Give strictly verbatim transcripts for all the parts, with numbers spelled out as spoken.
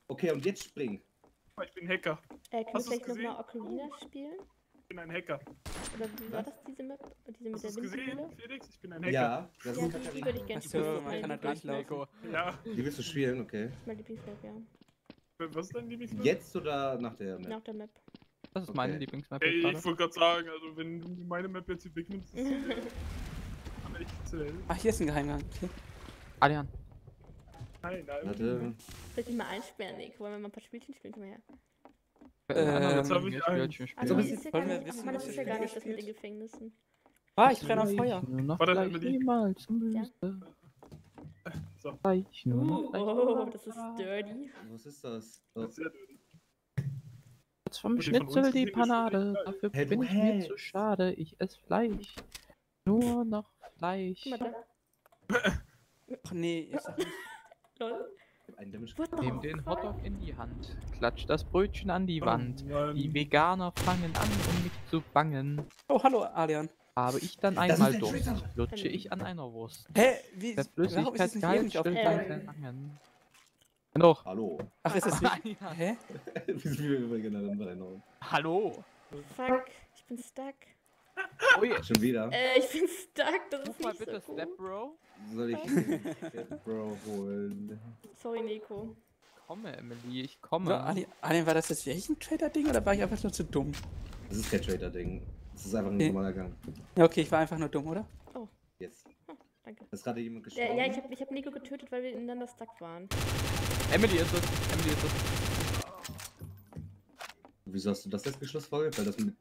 Okay, und jetzt spring. Ich bin Hacker. Äh, können wir Hast du's vielleicht gesehen? nochmal Ocarina spielen? Ich bin ein Hacker. Oder wie war das, diese Map? Diese mit Hast du der es gesehen, Windmühle? Felix? Ich bin ein Hacker. Ja, das Ja, ist die, die Katharina. würde ich gerne Achso, spielen. man kann da durchlaufen. Ja. Die willst du spielen, okay. Das ist mein Lieblingsmap, ja. Was ist dein Lieblingsmap? Jetzt oder nach der Map? Nach der Map. Das ist Okay. meine Lieblingsmap Ey, gerade. ich wollte gerade sagen, also wenn du meine Map jetzt wegnimmst, ist es echt zäh. Ach, hier ist ein Geheimgang. Okay. Adrian. Nein, nein. Warte. Soll ich dich mal einsperren, Nick? Wollen wir mal ein paar Spielchen spielen? Komm mal her. Ähm, jetzt hab ich einen. Also, Eins. das ist ja Wollen gar wir nicht, wissen, ach man, das was ist ja für gar nicht Spiele das mit den spielt? Gefängnissen. Ah, ich brenne auf Feuer. Nur noch Warte, gleich Emily. niemals zum Ja. Böse. So. Gleich, nur Uh, noch gleich oh, das ist dirty. Was ist das? Das Oh. ist ja Jetzt vom Und die von Schnitzel uns die sind nicht Panade. so Dafür Hey, du bin ich mir hältst. zu schade. Ich esse Fleisch. Nur noch Fleisch. Guck mal da. Ach nee, ich sag nicht. Lol. Ich hab einen Damage. What the Nimm den fuck? Hotdog in die Hand. Klatsch das Brötchen an die Oh Wand. Mann. Die Veganer fangen an, um mich zu bangen. Oh, hallo, Adrian. Habe ich dann Das einmal ist der Durst, Traitor. lutsche ich an einer Wurst. Hä? Wie? Der Warum ist das Flüssigkeit nicht kalt, wirklich still aufgefallen? sein Verlangen. Doch. Hallo. Ach, ist das nicht? Ja. Hä? Wie sind wir übrigens in der Erinnerung? Hallo. Fuck, ich bin stuck. Oh je. Schon wieder? Äh, ich bin stuck, das Ruf ist mal nicht bitte so Step gut. Bro. Soll ich den Bro holen? Sorry, Nico. Komme, Emily, ich So, komme. Adrian, Adrian, war das jetzt wirklich ein Trader-Ding oder war ich einfach nur zu dumm? Das ist kein Trader-Ding. Das ist einfach ein Nee. normaler Gang. Ja, okay, ich war einfach nur dumm, oder? Jetzt. Danke. Ist gerade jemand gestorben? Ja, ja ich habe ich hab Nico getötet, weil wir ineinander stuck waren. Emily ist es. Emily ist es. Wieso hast du das jetzt geschlussfolgert? Weil das mit...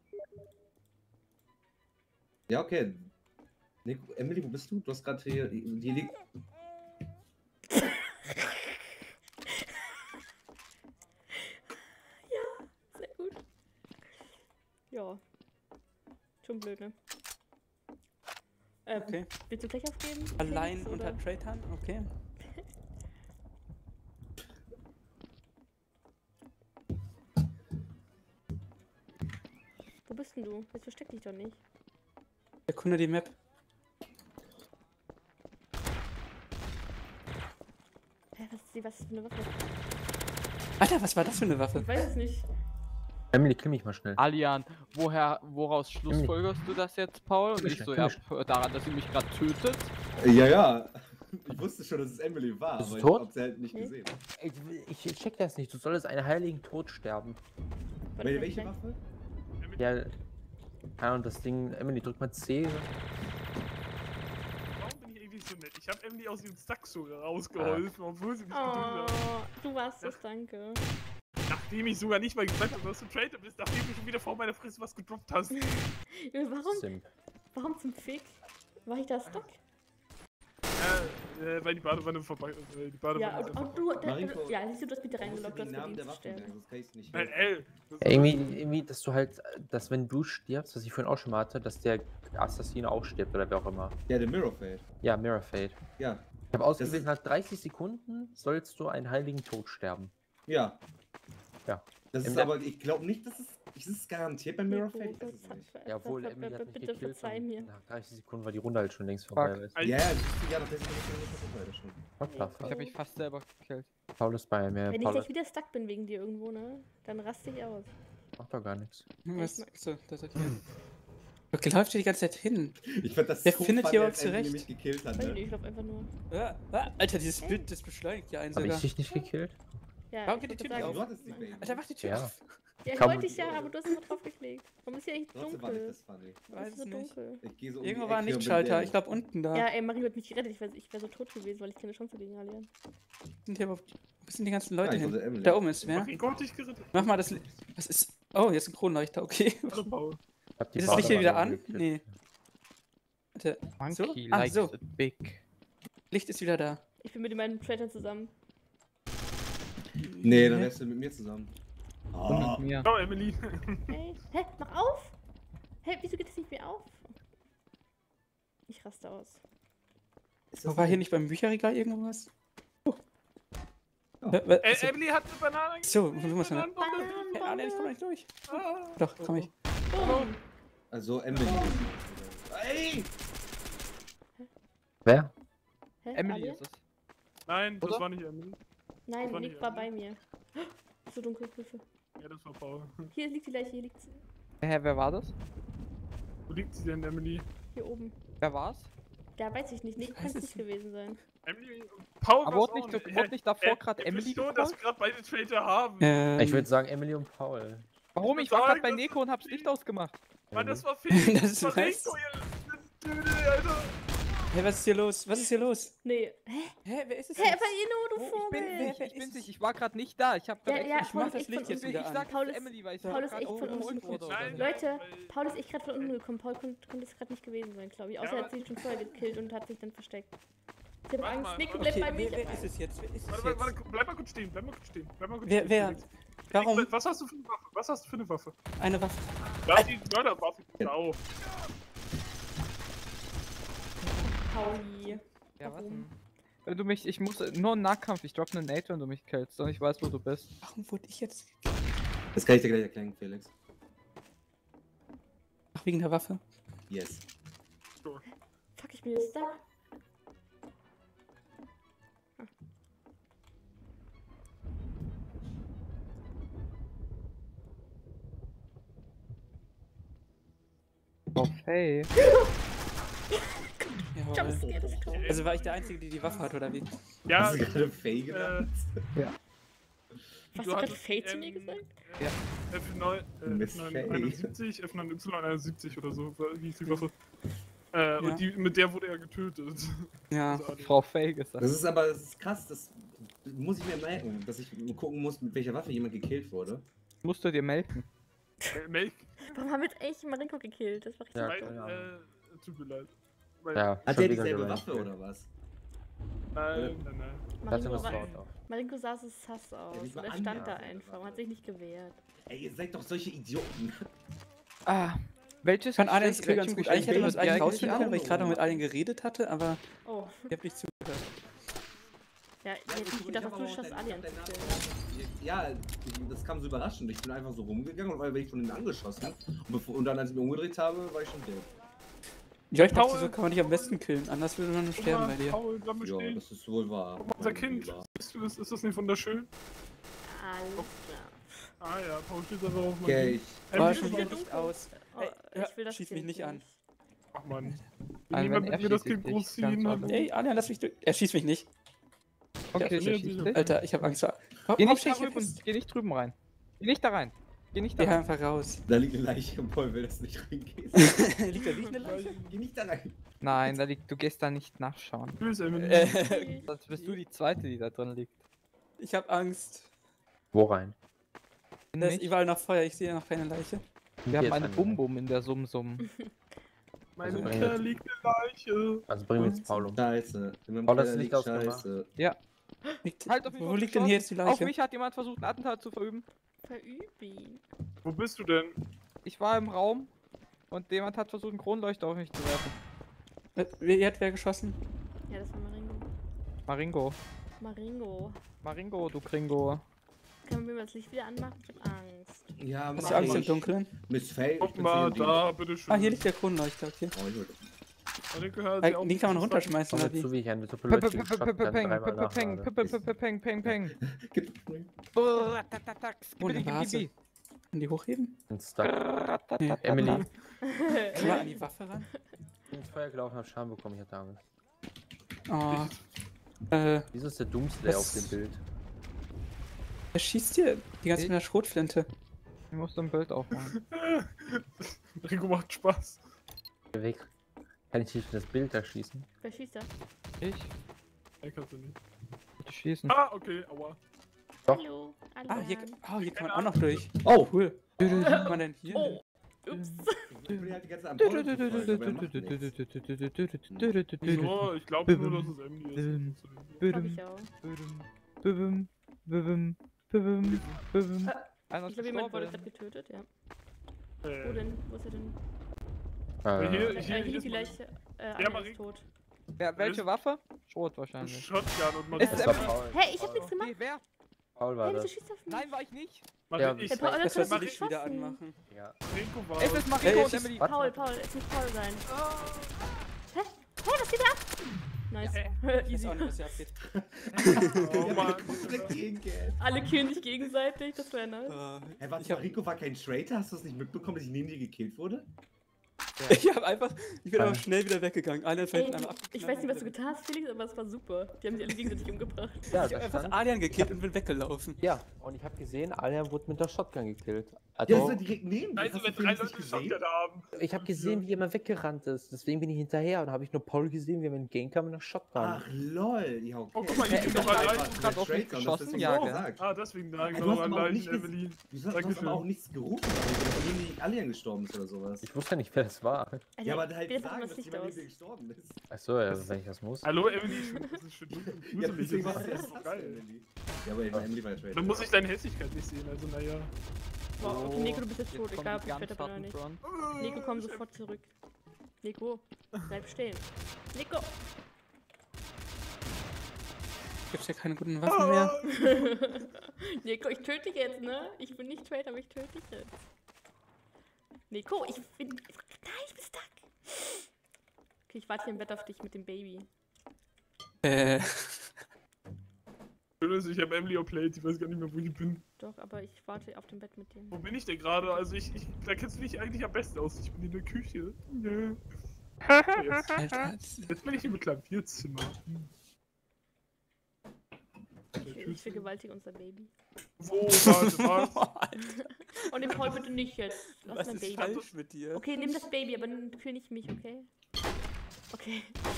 Ja, okay. Nico, Emily, wo bist du? Du hast gerade hier... Hier liegt... Sehr gut. Ja. Schon blöd, ne? Ähm, Okay. willst du gleich aufgeben? Allein Felix, unter oder? Traitern? Okay. Wo bist denn du? Jetzt versteck dich doch nicht. Erkunde die Map. Hä, was ist, die, was ist für eine Waffe? Alter, was war das für eine Waffe? Ich weiß es nicht. Emily, klimm mich mal schnell. Alian, woher, woraus schlussfolgerst du das jetzt, Paul? Und Komm ich schnell, so, komm ja, daran, dass sie mich gerade tötet? Ja, ja. Ich wusste schon, dass es Emily war, Bist du aber ich tot? hab sie halt nicht Nee. gesehen. Ich, ich check das nicht. Du solltest einen heiligen Tod sterben. Warte, Wel- vielleicht Welche gleich. Waffe? Ja. Keine Ahnung, das Ding. Emily, drück mal C. Warum bin ich irgendwie so nett? Ich habe Emily aus dem Stack sogar rausgeholfen, obwohl sie mich getötet Oh, hat. du warst es, danke. Nachdem ich sogar nicht mal gesagt habe, dass du Traitor bist, nachdem du schon wieder vor meiner Fresse was gedroppt hast. Junge, Warum, Simp. warum zum Fick? War ich da stuck? äh, äh, weil die Badewanne vorbei ist. Äh, die Badewanne Ja, ist und, einfach und du, da, Mariko, ja, siehst du, du hast mich da Du musst reingeloggt, dir du den hast Namen der verdient zu Waffe sterben. nennen, sonst kann ich's nicht Nein, hören. ey. das ist- Irgendwie, irgendwie, dass du halt, dass wenn du stirbst, was ich vorhin auch schon mal hatte, dass der Assassine auch stirbt oder wer auch immer. Ja, der Mirror Fade. Ja, Mirror Fate. Ja, Ich habe ausgewählt, ist- nach dreißig Sekunden sollst du einen heiligen Tod sterben. ja. Ja. Das ist Im- aber, ich glaube nicht, dass es... Ist es garantiert bei Mirror Nico, Fade? Ich weiß es ver- nicht. ver- Ja, obwohl ver- Emily ver- hat mich bitte gekillt. verzeih und mir. Nach dreißig Sekunden war die Runde halt schon längst vorbei. Weißt du? Ey, Ja, ja, ja, nach der Sekunde ist das schon. What the Ich fuck? habe mich fast selber gekillt. Paul ist bei mir. Wenn ich Paul gleich wieder stuck bin wegen dir irgendwo, ne? Dann raste ich aus. macht doch gar nichts. Hm, Was? So, das ist okay. Okay, läuft hier die ganze Zeit hin. Ich fand das Der so findet funny, hier als auch Emily zurecht. mich gekillt hat, Weiß ich ne? nicht, ich lauf einfach nur. Ah, ah, Alter, dieses Bild, das beschleunigt ja einen Habe sogar. ich dich nicht gekillt? Ja, Warum ich geht die wollte Tür nicht sagen, auf? Du hattest die nein. Bane. Alter, mach die Tür Ja. auf. Ja, ich Kann wollte man- dich ja, aber du hast immer draufgeklickt. Warum ist hier echt Trotzdem war nicht dunkel? das funny. Warum ist Weiß es so es nicht. dunkel? Ich gehe so um Irgendwo die war ein Ecke und bin Lichtschalter. der- Ich glaube unten da. Ja, ey, Mario hat mich gerettet. Ich wäre ich wär so tot gewesen, weil ich keine Chance gegen Alien. Sind hier überhaupt- Wo sind die ganzen Ja, Leute ich hin? wollte Emily. Da oben ist wer? Ach, ich konnte dich gerettet. Mach mal das Licht. Was ist. Oh, hier ist ein Kronleuchter, okay. Hallo, Paul. Hab die Ist das Licht hier wieder Badewanne an? gekillt. Nee. Warte. Monkey Ah, likes so. it big. Licht ist wieder da. Ich bin mit meinen Traitern zusammen. Nee, dann wärst du mit mir zusammen. Und Ah. mit mir. Ciao, Emily. Hey, hä, mach auf! Hä, wieso geht das nicht mehr auf? Ich raste aus. Ist das War hier nicht beim Bücherregal irgendwas? Oh. Oh. Hä, wa- Ey, achso. Emily hat eine Banane So, du musst mal. Banane- Hey, ah, nee, ich komm nicht durch. Ah. Doch, komm ich. Boom. Also Emily. Ey! Wer? Hä, Emily Alien? ist es. Nein, das Oder? war nicht Emily. Nein, war Nick nicht war Emily. bei mir. So dunkel, Hilfe. Ja, das war Paul. Hier liegt die Leiche, hier liegt sie. Hä, wer war das? Wo liegt sie denn, Emily? Hier oben. Wer war's? Da weiß ich nicht, nicht kann es es nicht gewesen sein. Emily und Paul. Aber war's wurde nicht, auch wurde nicht davor Äh, gerade ihr Emily wisst schon, dass wir gefragt? gerade beide Traitor haben. Ähm, Ich würde sagen Emily und Paul. Warum? ich Ich war würd gerade bei sagen, Neko und hab's Licht ausgemacht. Mann, das war Felix. Das Das war weiß- Rico, ihr Dödel, Alter. Hey, was ist hier los? Was ist hier los? Nee. Hä? Hä, wer ist es Hä, jetzt? Valino, du Oh, ich Vogel! bin Wer- nicht, wer ich bin ist nicht. es? Ich war gerade nicht da. Ich hab Ja, grad ja, extra- Paul mach ist das echt Licht von jetzt unten. wieder Ich an. sag Paul ist- Emily, weil ich Paul ist grad echt auch von geholt unten. wurde. oder Nein, so. nein. Leute, weil- Paul ist echt gerade von unten gekommen. Paul konnte, konnte es gerade nicht gewesen sein, glaube ich. Außer Ja, er hat sie schon vorher gekillt und hat sich dann versteckt. Ich hab Warte Angst. mal, Nico, okay, bleib bei Okay, mir. wer, ich hab wer ist Angst. es jetzt? Wer ist es Warte, warte, jetzt? warte, bleib mal kurz stehen, bleib mal kurz stehen, bleib mal kurz Wer, stehen. wer? Felix. Warum? Was hast du für eine Waffe? Was hast du für eine Waffe? Eine Waffe. Ja, die Mörderwaffe. Au. Pauli. Ja, was Warum? denn? Wenn du mich, ich muss nur einen Nahkampf, ich droppe einen Nate, wenn du mich killst und ich weiß, wo du bist. Warum wurde ich jetzt... Das kann ich dir gleich erklären, Felix. Ach, wegen der Waffe? Yes. Fuck, ich bin jetzt da. Oh, hey. Jawohl. Jumpscare, das ist cool. Also war ich der Einzige, der die Waffe hat, oder wie? Ja, Hast du gerade Faye äh, genannt? Hast du du gerade hattest, Faye zu mir ähm, gesagt? F neun, äh, Miss F neun Faye. einundsiebzig, F neun Y einundsiebzig oder so, wie hieß die Waffe. Äh, Ja. und die, mit der wurde er getötet. Ja. Also, alle- Frau Faye gesagt. Das ist aber das ist krass, das muss ich mir merken, dass ich gucken muss, mit welcher Waffe jemand gekillt wurde. Musst du dir melden. Äh, Melk, Warum haben wir jetzt echt Marinko gekillt? Das war richtig Ja, weil, keine äh, tut mir leid. Weil, Ja, Hat schon der wieder dieselbe geraged, Waffe ja. oder was? Nein, nein, nein. Das Marinko, ist war, laut auch. Marinko sah so sass aus. nicht mal Er stand da anmerken, einfach und oder? hat sich nicht gewehrt. Ey, ihr seid doch solche Idioten. Ah, welches Ich fand Aliens Geschlecht- Kill ganz welchem gut. Eigentlich hätte man das Geschlecht eigentlich die rausfinden können, weil ich auch gerade noch mit noch. Alien geredet hatte, aber Oh. ich habe nicht zugehört. Ja, ich hätte nicht gedacht, dass du schaffst, Alien zu killen. Ja, das kam so überraschend. Ich bin einfach so rumgegangen und weil ich von ihnen angeschossen. Und, bevor, und dann, als ich mich umgedreht habe, war ich schon dead. Ja, ich dachte, Paul. so kann man dich am besten killen. Anders würde man nur Guck sterben mal, bei dir. Paul, bleib mal Ja, stehen. das ist wohl wahr. Guck mal, unser Mein Kind. Lieber. Siehst du das? Ist das nicht wunderschön? Alles klar. Ah ja, Paul steht einfach auf meinem Okay, Kind. ich, War Ähm, schon wie- wieder Licht aus. Oh, Ey, hör, ich will das schieß Kind mich nicht an. Ach man. Will Also wenn niemand er mit mir das schießt, Kind ich großziehen? ganz Hallo? Ey, Alien, lass mich durch. Er schießt mich nicht. Okay, Ja, ich ja, schieß ja. dich. Alter, ich habe Angst vor. Warum Geh nicht, stehe da ich hier drüben, fest? geh nicht drüben rein. Geh nicht da rein. Geh nicht da Geh rein. einfach raus. da liegt eine Leiche und Paul will das nicht reingehen. Liegt da wirklich eine Leiche? Geh nicht da rein. Nein, da liegt, du gehst da nicht nachschauen. Tschüss, Emily. Äh, Sonst bist du die zweite, die da drin liegt. ich habe Angst. Wo rein? Da ist Nicht? überall noch Feuer, ich sehe noch keine Leiche. Wir haben Jetzt eine an- Bum-Bum in der Sum-Sum. Meine Also, Mutter liegt eine Leiche. Also bringen wir jetzt Paul um. Scheiße. In meinem Paul, das Keller Licht liegt ausgemacht. Scheiße. Liegt, Halt auf mich wo auf liegt denn hier geschossen. jetzt die Auf Leiche? mich hat jemand versucht, ein Attentat zu verüben. Verüb ihn. Wo bist du denn? Ich war im Raum und jemand hat versucht, einen Kronleuchter auf mich zu werfen. Äh, Wer hat wer geschossen? Ja, das war Maringo. Maringo. Maringo. Maringo, du Kringo. Können wir mal das Licht wieder anmachen? Ich hab Angst. Ja, Hast mach du Angst im ich. Dunkeln? Miss Faye, ich Guck bin mal, C M D. da, bitteschön. Ah, hier liegt der Kronleuchter, okay. Oh, ich will- Marinko, hör Ah, sie auf, Den kann man das ist runterschmeißen, Komm oder mir zu, wie? wie ich eine Suppe Peng, Leute geschockt dann dreimal peng, nachlade. peng, peng, peng. Gib mir- Oh, tak, tak, tak, Oh, eine skibidi, Vase. skibidi. Kann die hochheben? Bin stuck. Nee. Emily, Kann man an die Waffe ran? ich bin ins Feuer gelaufen, hab Schaden bekommen, ich hatte Angst. Oh. Äh, Wieso ist der Doomslayer Was? auf dem Bild? wer schießt hier die ganze Zeit Ich? mit einer Schrotflinte? Ich muss ein Bild aufmachen. Marinko macht Spaß. Geh weg. Kann ich nicht das Bild da schießen? Wer schießt da? Ich? Ey, kannst du nicht. Bitte schießen. Ah, okay, aua. Doch. Hallo. Ah, hier, Alan. oh, hier kann man auch noch durch. Oh! Cool. Wie kann man denn hier? Oh. Ups. Ich bin halt die ganze Zeit am Paul verfolgt, aber er macht nichts. Wieso? Ich glaube nur, dass es Emily ist. Glaub ich auch. Büm, büm, büm, büm. Einer Ich ist glaube, jemand wurde gerade gestorben. getötet, ja. Wo Äh, denn? Wo ist er denn? Äh, Hier- Äh, hier hier ist liegt die Marie. Leiche. Äh, Ja, Anna Marie. ist tot. Wer, welche Waffe? Schrot wahrscheinlich. Shotgun und Ist das Marie. war Emily? Paul. Hey, ich hab nichts gemacht. Okay, wer? Paul war Hey, wieso das. schießt er auf mich? Nein, war ich nicht. Ja, Marie, ich Hey, Paul, sag, das Das hast du wirst du Licht wieder geschossen. anmachen. Ja. Marinko war Es ist Ey, Marinko und es ist- Emily. Warte. Paul, Paul, es muss Paul sein. Hä? Hey, was geht da ab? Nice. Ja. Ich weiß Easy. auch nicht, was hier abgeht. Oh Ja, Mann. komplett gegengehend. Alle killen sich gegenseitig, das wäre nice. Äh, Hey, warte ich mal, habe Rico war kein Traitor? Hast du es nicht mitbekommen, dass ich neben dir gekillt wurde? ich hab einfach, ich bin Ah. aber schnell wieder weggegangen. Alien fällt Ey, einfach ab. ich weiß nicht, was du getan hast, Felix, aber es war super. Die haben sich alle gegenseitig umgebracht. Ja, Ich da hab einfach stand, Alien gekillt und bin weggelaufen. ja, und ich habe gesehen, Alien wurde mit der Shotgun gekillt. Ja, das Also, war direkt neben dir. Also, Hast wenn du drei Felix nicht Leute gesehen? Shotgun haben. ich habe gesehen, wie jemand weggerannt ist. Deswegen bin ich hinterher und habe ich nur Paul gesehen, wie er mit dem Game kam mit einer Shotgun. Ach, lol. Ja, okay. Oh, guck mal, Ja, ich bin ich doch dachte allein. einfach, Ich der hab auf mich Traitor, und geschossen, deswegen ja, hab ich gell. gesagt. Ah, deswegen da. Ey, Genau, du hast an aber auch Leichen, nicht ges- Evelyn. Du hast, du hast Dankeschön. aber auch nichts gerufen, weil neben die Alien gestorben ist oder sowas. Ich wusste ja nicht, wer das war. Alter, Ja, aber halt wie das sagen, das dass Licht jemand aus? neben dir gestorben ist. Achso, ja, wenn ich das muss. Hallo, Evelyn, das ist schon dunkel. Ja, Gruselig, deswegen war das es ist erst so das, geil. Emily. Ja, aber Emily war der Traitor. Dann muss ich deine Hässlichkeit nicht sehen, also naja. Wow, okay, Nico, du bist jetzt Jetzt tot, kommt egal ob die ich später bin oder nicht. Gunshottenfront. Nico, komm sofort zurück. Nico, bleib stehen. Nico! Gibt's ja keine guten Waffen mehr. Nico, ich töte dich jetzt, ne? Ich bin nicht Traitor, aber ich töte dich jetzt. Nico, ich bin... Nein, ich bin stuck. Okay, ich warte hier im Bett auf dich mit dem Baby. Äh, Schön ist, ich habe Emily outplayed, ich weiß gar nicht mehr, wo ich bin. Doch, aber ich warte auf dem Bett mit dir. Wo bin ich denn gerade? Also ich, ich, da kennst du dich eigentlich am besten aus. Ich bin in der Küche. Nö. Jetzt, Alter, das- jetzt bin ich im Klavierzimmer. Hm. Ich, ich vergewaltige unser Baby. Wo? Warte, was? Und den Paul bitte nicht jetzt. Lass was mein ist Baby. falsch mit dir? Okay, nimm das Baby, aber nimm kühl nicht mich, okay? Okay.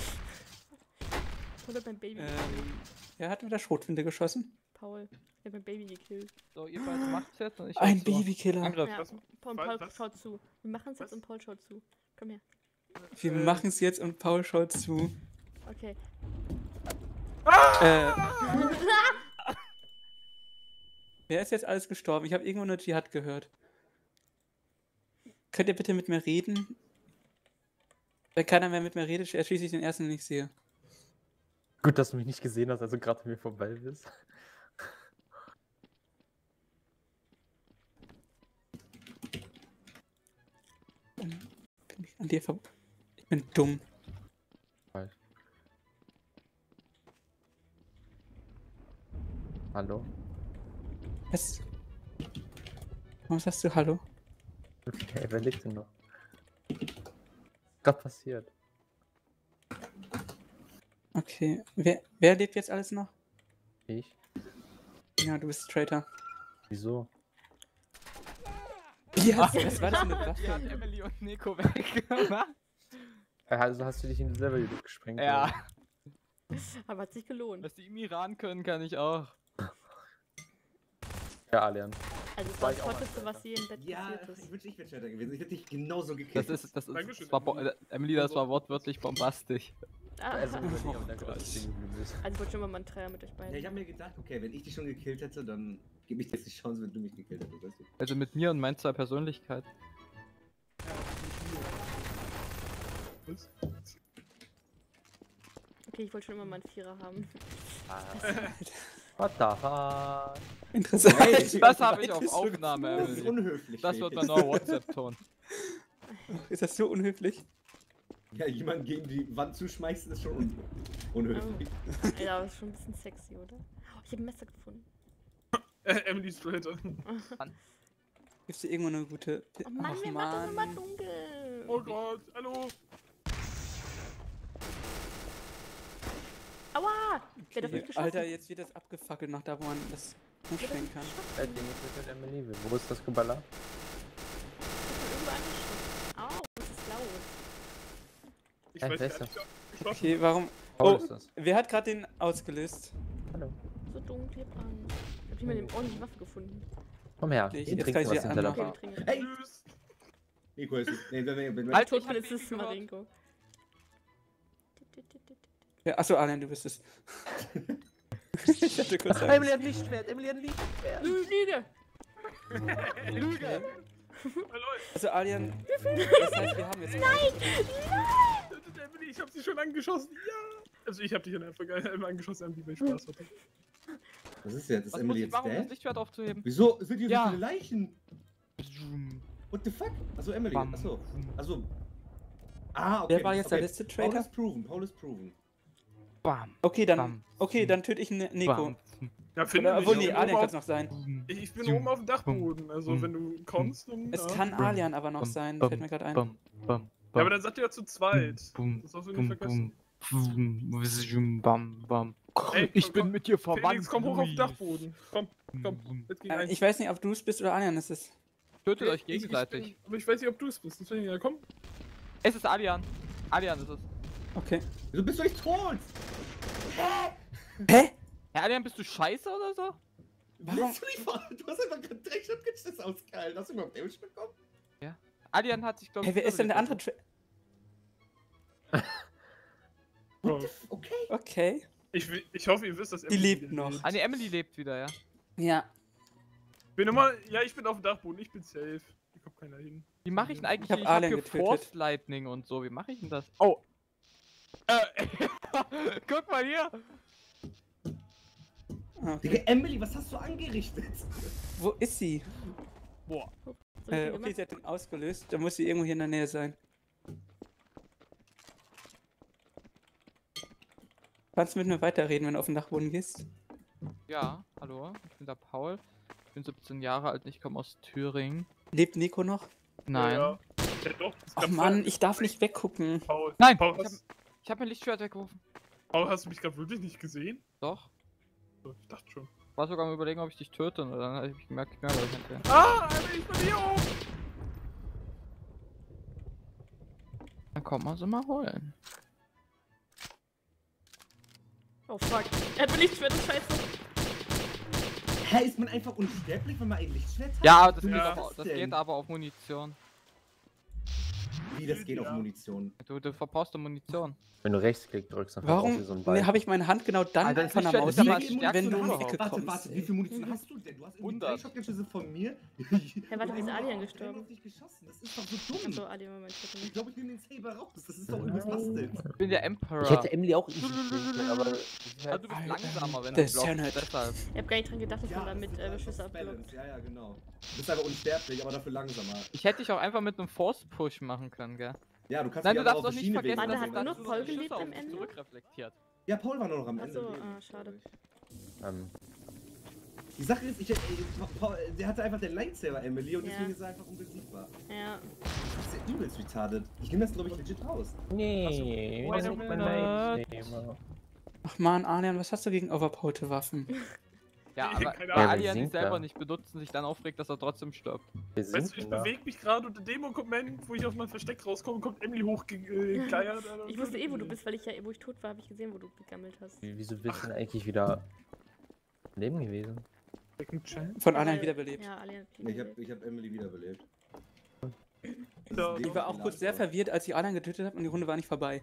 Paul hat mein Baby gekillt. Ähm, er hat mit der Schrotflinte geschossen. Paul, er hat mein Baby gekillt. So, ihr beiden macht's jetzt und ich Ein hab so Babykiller. Angriff. Ja, was- Paul, was- Paul was? schaut zu. Wir machen es jetzt Was? und Paul schaut zu. Komm her. Wir Äh. machen es jetzt und Paul schaut zu. Okay. Äh, wer ist jetzt alles gestorben? Ich habe irgendwo eine Dschihad gehört. Könnt ihr bitte mit mir reden? Wenn keiner mehr mit mir redet, erschließe ich den ersten, den ich sehe. Gut, dass du mich nicht gesehen hast, also gerade mir vorbei bist. Dann bin ich an dir ver... Ich bin dumm. Hallo? Was? Warum sagst du Hallo? Okay, wer lebt denn noch? Was passiert? Okay. Wer, wer lebt jetzt alles noch? Ich? Ja, du bist Traitor. Wieso? Ja, was war das für eine Wir haben Waffe? Emily und Nico weggemacht. Äh, Also hast du dich in die selber gesprengt? oder? Ja. Aber hat sich gelohnt. Was die im Iran können, kann ich auch. Ja, Alien. Also das War war ich das auch Hotteste, mal was je im Bett Ja, passiert ich ist. wünschte, ich wäre Traitor gewesen. Ich hätte dich genauso gekillt. Das ist, das ist, Dankeschön, das war bo Emily. äh, Emily, das war wortwörtlich bombastisch. Ah, Also, also überleg, Oh aber danke, dass du Gott. stehen geblieben bist. ich wollte schon mal mal einen Dreier mit euch Ja, beiden. ich habe mir gedacht, okay, wenn ich dich schon gekillt hätte, dann gebe ich dir jetzt die Chance, wenn du mich gekillt hättest, weißt du? Also mit mir und meinen zwei Persönlichkeiten. Was? Okay, ich wollte schon immer mal einen Vierer haben. What the fuck? Interessant. Hey, Das habe ich Weit auf bist du Aufnahme, Das ist Emily. unhöflich. Das wird Felix. mein neuer WhatsApp-Ton. Ist das so unhöflich? Ja, jemand gegen die Wand zuschmeißen ist schon un unhöflich. Ja, aber ist schon ein bisschen sexy, oder? Oh, ich habe ein Messer gefunden. Äh, Emily's Traitor. Gibt's hier irgendwo eine gute... Oh Mann, Ach, mir macht das immer Mann. dunkel. Oh Gott, hallo. Aua! Wer darf Okay, nicht geschossen? Alter, jetzt wird das abgefackelt nach da, wo man das umstellen kann. Äh, Ding ist mit Emily. Wo ist das Geballer? Ich bin irgendwo angeschossen. Au, das ist laut. Ich Äh, weiß wer gar ist nicht, das? ob geschossen. Okay, warum... Paul Oh, ist das. wer hat gerade den ausgelöst? Hallo. So dunkel hier dran. Ich hab hier mal eine ordentliche Waffe gefunden. Komm her, Okay, wir jetzt trinken kann ich was sie in der anmachen. Okay, wir trinken. Hey! Tschüss. Nico ist es. Nee, wenn wir. Wenn wir Halt, Tot ich hab ist es Baby gehört. Marinko. Ja, achso, Arlen, du bist es. Ich hatte kurz Emily hat Lichtschwert, Emily hat Lichtschwert. Lüge! Lüge. Lüge! Hallo. Also, Alien, das heißt, wir haben jetzt... Nein! Emily, ich hab sie schon angeschossen. Ja. Also ich hab dich einfach einmal angeschossen, Emily, weil ich Spaß hatte. Was ist jetzt? Ist Was muss Emily ich jetzt machen, um das dead? Lichtschwert aufzuheben? Wieso sind hier Ja. so viele Leichen? What the fuck? Achso, Emily. Bam. Achso. Achso. Ah, okay. Wer war jetzt der okay. letzte Paul Traitor? ist proven. Paul ist proven. Bam. Okay, dann, Bam. okay, dann töte ich Ne- Nico. Bam. Ja, finden Oder, wir obwohl, nicht. nee, Ich bin Alien oben kann es auf- noch sein. Ich, ich bin Zoom. oben auf dem Dachboden. Also, Bum. wenn du kommst, dann. Es ja. kann Alien aber noch Bum, sein, bum, fällt mir gerade ein. Bam, bam, Ja, aber dann seid ihr ja zu zweit. Bum, Das darfst du nicht bum, vergessen. bum, bum, bam, bam. Ey, Ich komm, bin komm. mit dir verwandt. Felix, komm hoch auf den Luis. Dachboden. Komm, komm. Bum. Jetzt gegen Äh, eins. ich weiß nicht, ob du es bist oder Alien ist es. Tötet euch Ich- ich gegenseitig. bin- Aber ich weiß nicht, ob du es bist. Deswegen, ja, komm. Es ist Alian. Alian ist es. Okay. Du bist doch nicht tot! Hä? Herr Alian, bist du scheiße oder so? Warum? Willst du, nicht ver- du hast einfach gerade direkt Shotgun-Schiss ausgehalten. Hast du überhaupt Damage bekommen? Alian hat sich, glaube ich. Hey, wer ist denn der andere? Tra Oh. Okay. Okay. Ich, will- ich hoffe, ihr wisst, dass Die Emily lebt wieder noch. lebt. Ah, ne, Emily lebt wieder, ja. Ja. Bin nochmal. Ja, ich bin auf dem Dachboden. Ich bin safe. Hier kommt keiner hin. Wie mache ich denn eigentlich? Ich hab hier- Alien hier getötet. Force Lightning und so. Wie mache ich denn das? Oh. Äh, guck mal hier. Ah, okay. Digga, Emily, was hast du angerichtet? Wo ist sie? Boah. So Äh, viel okay, gemacht. sie hat den ausgelöst. Da muss sie irgendwo hier in der Nähe sein. Kannst du mit mir weiterreden, wenn du auf den Dachboden gehst? Ja, hallo. Ich bin der Paul. Ich bin siebzehn Jahre alt und ich komme aus Thüringen. Lebt Nico noch? Nein. Ja, ja. Ja, doch, das Ach kann Mann, sein. ich darf nicht weggucken. Paul. Nein, Paul, ich hab, hast, ich hab mein Lichtschwert weggeworfen. Paul, hast du mich gerade wirklich nicht gesehen? Doch. Ich dachte schon. War sogar am überlegen, ob ich dich töte. Und dann habe ich gemerkt, ich merke euch hinterher. Ah, Alter, ich bin hier oben. Dann kommt man sie mal holen. Oh fuck. Er hat mir Lichtschwert, das ist scheiße. Hä, ist man einfach unsterblich, wenn man ein Lichtschwert hat? Ja, das, Wie geht, Ja. aber, ist das denn? geht aber auf Munition. Wie, das geht auf Ja. Munition. Du, du verbrauchst du Munition. Wenn du Rechtsklick drückst, dann verbrauchst Warum du so ein nee, Ball. habe ich meine Hand genau dann Alter, das von der Lichtschwert Maus ist aber weg, das stärkste wenn du um die überhaupt. Ecke Warte, kommst? warte, wie viele Munition hast du denn? Du hast irgendwie hundert. drei Shotgun-Schüsse von mir. Hey, warte, wie ist Und Alien Emily gestorben? hat nicht geschossen. Das ist doch so dumm. Achso, Alien, Moment, bitte Ich nicht. glaube, ich nehme den Saber raus. Das ist doch übelst basteln. Ich bin der Emperor. Ich hätte Emily auch easy killen können, aber... das ist Ah, halt- du bist langsamer, wenn Der du ist ja blockst. nett. Deshalb. Ich hab gar nicht dran gedacht, dass man das damit ist äh, einfach Schüsse Balance. abblockt. Ja, ja, genau. Du bist einfach unsterblich, aber dafür langsamer. Ich hätte dich auch einfach mit einem Force-Push machen können, gell? Ja, du kannst Nein, dich du aber darfst auf doch nicht verschiedene vergessen, Wege Warte, dass hat es nur dann noch so Paul Schüsse gelebt auf am dich Ende? zurückreflektiert. Ja, Paul war nur noch am Ende. Achso, leben, ah, schade. glaub Ähm, ich. Die Sache ist, ich, ich, Paul, der hatte einfach den Lightsaber Emily und Ja. deswegen ist er einfach unbesiegbar. Ja. Das ist ja übelst retarded. Ich nehme das, glaube ich, legit raus. nee, Wait das a ist mein minute. Lightsaber. Ach man, Alien, was hast du gegen overpowered Waffen? Ja, Ich- aber keine weil Ahnung. Alien Wir sich sind selber da. nicht benutzen, sich dann aufregt, dass er trotzdem stirbt. Wir Weißt du, sind ich da. bewege mich gerade und in dem Moment, wo ich aus meinem Versteck rauskomme, kommt Emily hochgegeiert. Ich wusste eh, wo du bist, weil ich ja, wo ich tot war, habe ich gesehen, wo du gegammelt hast. Wie- Wieso bist du denn eigentlich wieder am Leben gewesen? Von Alien Weil- wiederbelebt. Ja, Alien. Ich habe ich hab Emily wiederbelebt. Das Ja. ist Ich war auch kurz sehr verwirrt, als ich Alien getötet habe und die Runde war nicht vorbei.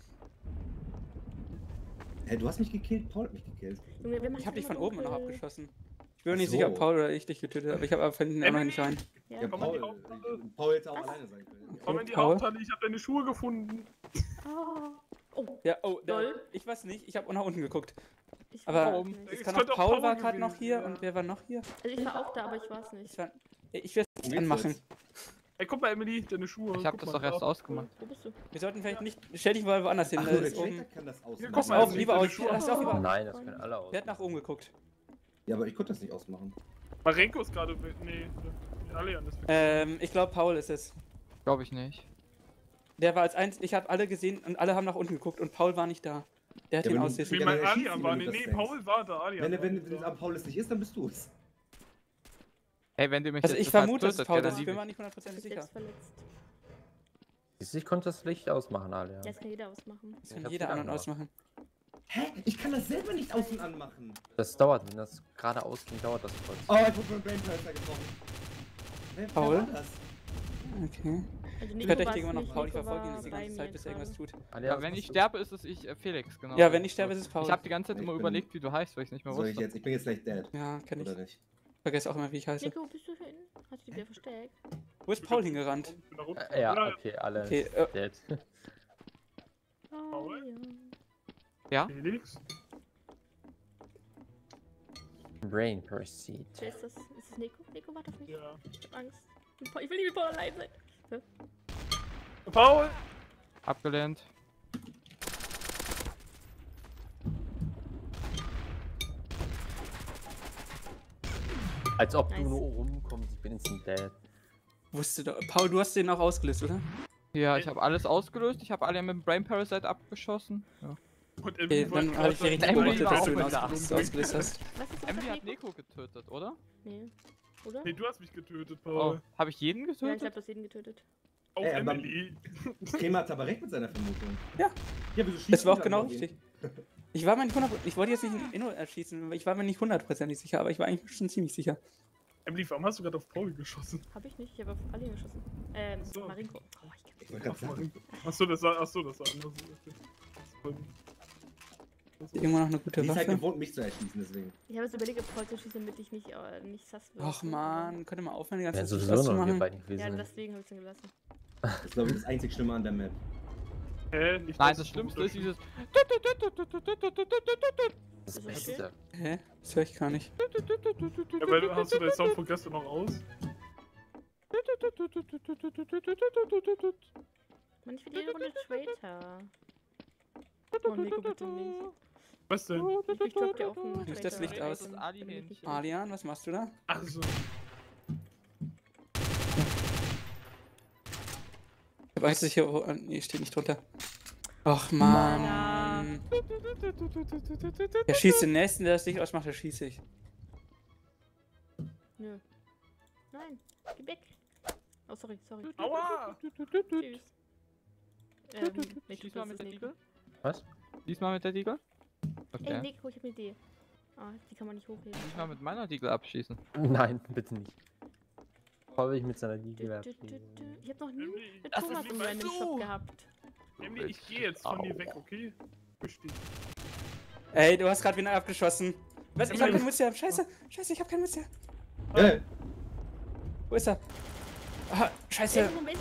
Hä, du hast mich gekillt, Paul hat mich gekillt. Junge, wer macht Ich habe dich immer von oben noch dunkel? abgeschossen. Ich bin mir Ach nicht sicher, so. ob Paul oder ich dich getötet habe, aber ich habe aber von hinten auch noch nicht rein. Ja, Ja, komm mal in Paul, die Haupthalle. ich- Paul hätte auch Was? alleine sein können. Komm in die Paul? Haupthalle, ich habe deine Schuhe gefunden. Oh. Oh, Ja, oh, da, Lol. ich weiß nicht, ich habe auch nach unten geguckt. ich Aber- war auch Warum? nicht. Es Es kann könnte auch auch Paul Paul war gerade noch gewesen, hier ja. und wer war noch hier? Also ich war auch da, aber ich war es nicht. Ich, war, ich werde es Wo geht's anmachen. jetzt? Ey, guck mal, Emily, deine Schuhe. Ich hab guck das mal doch erst da. ausgemacht. Wo bist du? Wir sollten vielleicht nicht. Stell dich mal woanders hin. Ach, Da nur der ist oben. Traitor kann das Hier, ausmachen. guck mal, auf, Emily, lieber deine aus. Schuhe. Lass doch lieber. Nein, das können alle aus. Wer hat nach oben geguckt? Ja, aber ich konnte das nicht ausmachen. Marenko ist gerade. Nee, Alien ist weg. Ähm, ich glaube, Paul ist es. Glaube ich nicht. Der war als eins. Ich habe alle gesehen und alle haben nach unten geguckt und Paul war nicht da. Der hat Ja, ihn wenn du- auslösen. Wie Ja, mein dann erschießt Alien ihn, war. wenn Nee, du das nee, denkst. Paul war da. Alien. Wenn, war wenn, nicht wenn da. am Paul es nicht ist, dann bist du es. Ey, wenn du mich Also jetzt ich deshalb vermute, es ist tötet, Paul, gell, dann ich lieb bin ich. mir nicht hundertprozentig Ich bin sicher. jetzt verletzt. Siehst du, ich konnte das Licht ausmachen, alle. Ja, das kann jeder ausmachen. Das Ich kann hab's jeder wieder an- und angemacht. ausmachen. Hä? Ich kann das selber nicht aus und anmachen. Das dauert, wenn das gerade ausgeht, dauert das kurz. Oh, ich hab meinen Brain Tracer getroffen. Wer, wer Paul? war das? Okay. Also Ich Nico verdächtige war's immer noch nicht, Paul, ich Nico verfolge ihn war jetzt die bei ganze mir Zeit, bis er irgendwas gerade. tut. Alle, Ja, was wenn ich machst du? sterbe, ist es ich, äh, Felix, genau. Ja, wenn ich sterbe, ist es Paul. Ich habe die ganze Zeit Ich immer bin- überlegt, wie du heißt, weil ich nicht mehr Soll ich wusste. jetzt? Ich bin jetzt gleich dead. Ja, kenn ich. Oder nicht? Vergesse auch immer, wie ich heiße. Nico, bist du hin? Hast du dich wieder versteckt? Wo ist Paul hingerannt? Ich bin da runter. Äh, Ja, okay, alle Okay, äh, dead. Oh, Ja? ja. Felix? Brain Proceed. Wer ist das? Ist das Nico? Nico, warte auf mich. Ja. Ich hab Angst. Ich will nicht mit Paul allein sein. Paul! Abgelehnt. Als ob Nice. du nur rumkommst, ich bin instant dead. Wusste doch. Paul, du hast den auch ausgelöst, oder? Ja, ich habe alles ausgelöst. Ich habe alle mit dem Brain Parasite abgeschossen. Ja. Und Okay, Emily wollte dann habe ich gerade dir sagen, richtig Emily beobachtet, war dass auch du ihn mit aus der aus- Achtung. ausgelöst hast. Was ist Emily das, hat Nico? Neko getötet, oder? Nee. Oder? Nee, du hast mich getötet, Oh, Paul. habe ich jeden Ja, ich getötet? hab das jeden getötet. Auch Ey, aber- Emily. Krämer hat aber recht mit seiner Vermutung. Ja. Ja, wieso schießt Das war du auch dann genau auf ihn? richtig. Ich war mir nicht hundert ich wollte jetzt nicht in Inno erschießen, ich war mir nicht hundertprozentig sicher, aber ich war eigentlich schon ziemlich sicher. Emily, warum hast du gerade auf Paul geschossen? Hab ich nicht, ich habe auf alle geschossen. Ähm, So. Marinko. Oh, ich kann Ich wollte gerade sagen. Achso, das war, achso, das war anders. Okay. Das ist voll- das ist- Irgendwo noch eine gute Die ist halt Waffe. gewohnt, mich zu erschießen, deswegen. Ich habe jetzt überlegt, ob Paul zu schießen, damit ich nicht, äh, nicht sass wird. Ach man, könnt ihr mal aufhören, die ganze Wären Zeit sowieso das zu nur wir machen? beiden gewesen. Ja, sind. deswegen habe ich es dann gelassen. Das ist, glaube ich, das einzig Schlimme an der Map. Hä? Nicht Nein, das das Schlimmste ist dieses. Das Ist das Beste. Hä? Das höre ich gar nicht. Ja, weil du hast du deinen Sound von gestern noch aus? Mann, ich will jede Runde Traitor. Oh, Nico, bitte nicht. Was denn? Ich drück dir auf den Nicht das Licht Traitor. aus. Also, Ali damit ich hin. nicht- Alian, was machst du da? Achso. Ich weiß nicht, hier, wo, nee, steht nicht drunter. Ach man. Der schießt den nächsten, der das Licht ausmacht, der schieße ich. Nö. Nein, geh weg. Oh, sorry, sorry. Aua! Tschüss. Ähm, ich Schieß glaub, mal das mit der ist Nico. Diegel. Was? Diesmal mit der Diegel. Ey, Okay. Nico, ich hab eine Idee. Ah, die kann man nicht hochheben. Diesmal mit meiner Diegel abschießen. Nein, bitte nicht. Paul will ich mit seiner Dü, Liege dü, dü, dü. Ich hab noch nie Emily, eine das ist Thomas wie in bei meinem du. Shop gehabt. Emily, ich gehe jetzt von dir weg, okay? Verstehe. Ey, du hast gerade wieder abgeschossen. Was? Ich hab Emily. keinen Münster. Scheiße, scheiße, ich hab keinen Münster. Äh, Wo ist er? Ah, Ey, scheiße, Moment,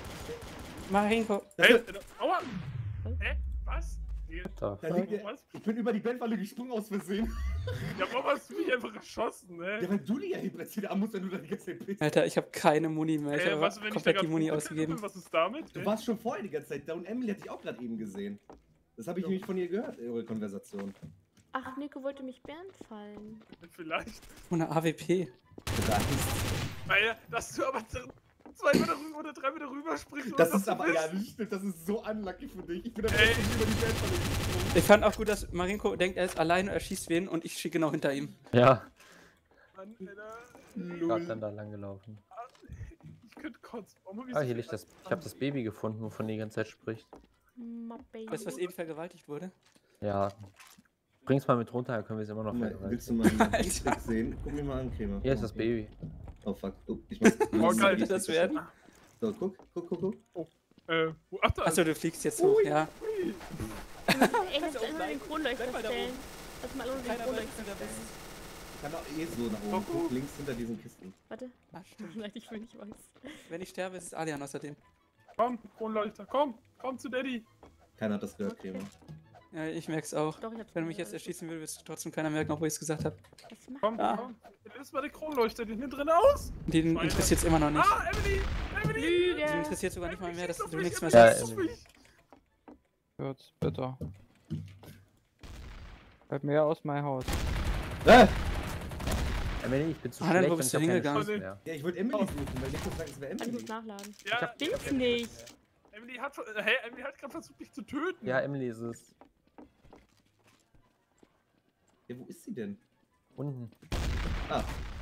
Marinko. das Hä? ist- Äh, Aua! Hä? Was? Die- Da. da liegt der- Was? ich bin über die Bandfalle gesprungen aus Versehen. Ja, warum hast du mich einfach geschossen, ne? Ja, weil du die ja Hebelzähne haben musst, wenn du da die ganze Zeit bist. Alter, ich hab keine Muni mehr. Ich Äh, hab was, wenn ich da komplett die grad Muni hochgegangen ausgegeben. bin, was ist damit? Du Hä? warst schon vorher die ganze Zeit da und Emily hat dich auch gerade eben gesehen. Das habe ich nämlich von ihr gehört, eure Konversation. Ach, Nico wollte mich Bernd fallen. Vielleicht. Ohne A W P. Dreist. Naja, dass du aber z- zwei Meter rüber oder drei Meter rüber springst. ohne Das dass ist du aber, bist. ja, das stimmt, das ist so unlucky für dich. Ich bin aber Ey. trotzdem über die Bandfalle gesprungen. Ich fand auch gut, dass Marinko denkt, er ist alleine, er schießt wen und ich schieße genau hinter ihm. Ja, Mann, Alter. gerade dann da lang gelaufen. Ich könnte kotzen. Warum hab ich Ah, so hier viel liegt das. Angst? Ich habe das Baby gefunden, wovon die ganze Zeit spricht. My baby. Das, was eben vergewaltigt wurde. Ja. Bring's mal mit runter, dann können wir es immer noch Guck mal, willst vergewaltigen. du mal einen Trick sehen? Guck mir mal an, Krämer. Hier ist das Baby. Oh fuck. Oh, ich muss. Oh, geil. Sollte das werden? So, guck, guck, guck, guck. Äh, wo, ach, da Achso, ist- du fliegst jetzt hoch, ja. Ey, lass oben mal den bleiben. Kronleuchter Bleib mal da stellen. oben. Lass mal ohne den Keiner weiß, Kronleuchter wer da stellen. Ich kann doch eh so nach oben Guck, gucken, links hinter diesen Kisten. Warte. Ah, stimmt. Nein, ich will nicht was. Wenn ich sterbe, ist es Alian außerdem. Komm, Kronleuchter, komm, komm zu Daddy. Keiner hat das gehört, Okay. Krämer. Ja, ich merk's auch. Doch, ich hab's Wenn du mich gehört, jetzt alles erschießen will, wirst du trotzdem keiner merken, obwohl ich es gesagt habe. gut. Was macht Komm, Ah. komm. Löst mal den Kronleuchter, den hinten drin aus. Den Schweine. interessiert's immer noch nicht. Ah, Emily, Emily. Lüge? Den interessiert sogar nicht mal mehr, dass Schieß auf du mich, nichts mehr Emily, Ja, sagst. schieß auf Emily. mich. Wird's bitter. Bleib mehr aus meinem Haus. Äh! Emily, ich bin zu Ah, dann, schlecht wo und bist ich du hab keine hingegangen? Chance mehr. Ja, ich wollte Emily suchen, weil Nico sagt, es wäre Ich muss Emily. nachladen. Ja, Bin's nicht. Emily hat, ver- hey, Emily hat gerade versucht, mich zu töten. Ja, Emily ist es. Ja, wo ist sie denn? Unten. Ah.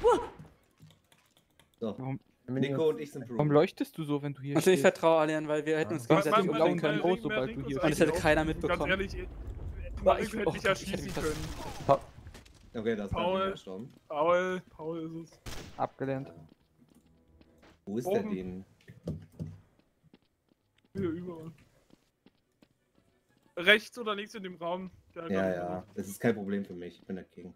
So, Warum, Emily Nico und ich sind warum Pro. leuchtest du so, wenn du hier Also ich stehst? vertraue Alian, weil wir hätten uns Ja. gegenseitig Mann, umbringen Mann, können. Mann, groß, sobald du hier Und es hätte Marinko keiner ist mitbekommen. Ganz ehrlich, äh, Boah, ich- Marinko hätte oh mich Gott, ich erschießen hätte mich können. Okay, da ist Paul. Paul gestorben. Paul, Paul ist es. Abgelehnt. Wo ist Oben. der denn? Hier überall. Rechts oder links in dem Raum. Der Ja, ja, das ist kein Problem für mich. Ich bin der King.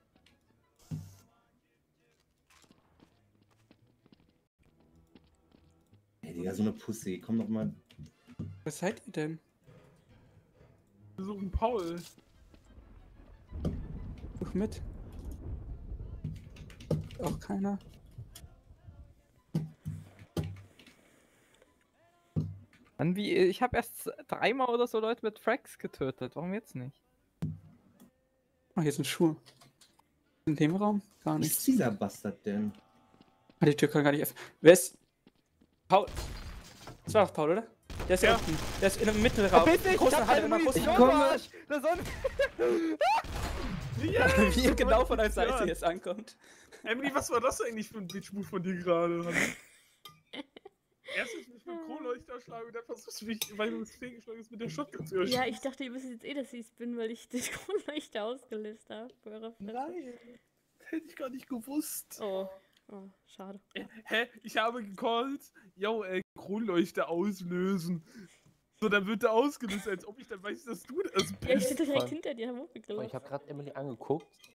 Ey, Digga, so eine Pussy. Komm doch mal. Was seid ihr denn? Wir suchen Paul. Such mit. Auch keiner. Mann, wie, ich habe erst dreimal oder so Leute mit Frags getötet. Warum jetzt nicht? Oh, hier sind Schuhe. In dem Raum? Gar Wo nichts. ist dieser Bastard denn? Ah, die Tür kann gar nicht öffnen. Wer ist. Paul. Das war doch Paul, oder? Der ist ja Ja. unten. Der ist in der Mitte Raum. Verpiss dich, ich Großen hab Halle, keine immer großen Munition, Halle. du Arsch! Der Sonne! Ja, Wie ihr genau von der Ja. Seite jetzt ankommt. Emily, was war das eigentlich für ein Bitch-Move von dir gerade? Erstens mich mit dem Kronleuchter schlagen und dann versuchst du mich, weil du es fehlgeschlagen hast, mit der Shotgun zu erschießen. Ja, ich dachte, ihr wisst jetzt eh, dass ich es bin, weil ich den Kronleuchter ausgelöst habe. Für eure Fresse. Nein, hätte ich gar nicht gewusst. Oh. Oh, schade. Hä? Ich habe gecallt, yo, ey, Kronleuchter auslösen. So, dann wird der ausgelöst, als ob ich dann weiß, dass du das Ja, ich bist. stehe direkt Voll. hinter dir, haben Und hochgeklopft. ich habe gerade Emily angeguckt.